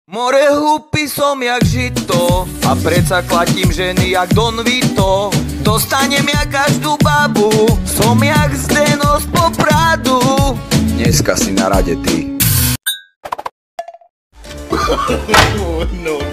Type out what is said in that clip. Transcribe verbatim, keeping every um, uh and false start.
More hlupy som jak žito a predsa klatím ženy jak Don Vito. Dostanem ja každú babu, som jak Zdeno z Popradu. Dneska si na rade ty. No,